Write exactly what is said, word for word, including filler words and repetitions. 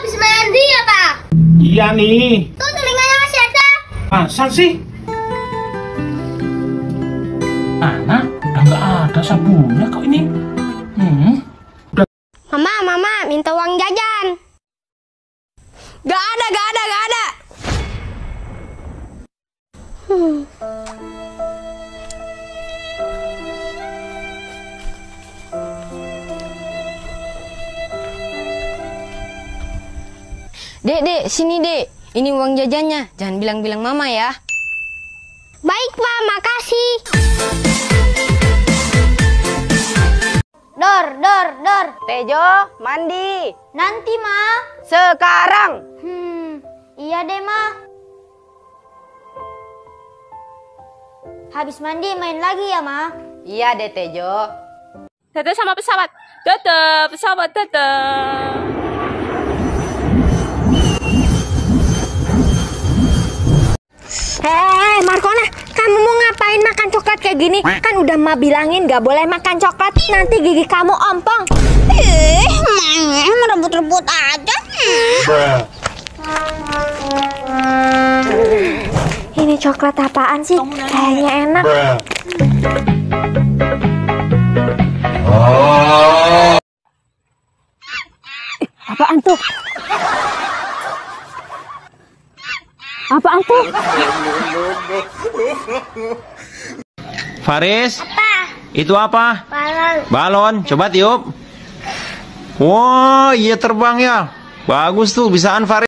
habis mandi ya, Pak? Iya nih. Tuh telinganya masih ada. Masa sih? Anak, udah nggak ada sabunnya kok ini. Hmm. Mama, Mama, minta uang jajan. Gak ada, gak ada, gak ada. Hmm. Dek, dek, sini dek. Ini uang jajannya. Jangan bilang-bilang mama ya. Baik, Pak, makasih. Dor, dor, dor. Tejo, mandi. Nanti, Ma. Sekarang. Hmm, iya deh, Ma. Habis mandi main lagi ya, Ma? Iya deh, Tejo. Teteh sama pesawat. Teteh, pesawat teteh. Hei, Markona, kamu mau ngapain makan coklat kayak gini? Kan udah Ma bilangin gak boleh makan coklat, nanti gigi kamu ompong. Ih, merebut-rebut aja. Ini coklat apaan sih? Kayaknya enak. Oh. Apaan tuh? Apaan tuh? Faris? Apa? Itu apa? Balon. Balon, coba tiup. Wah, iya terbang ya. Bagus tuh, bisaan Faris.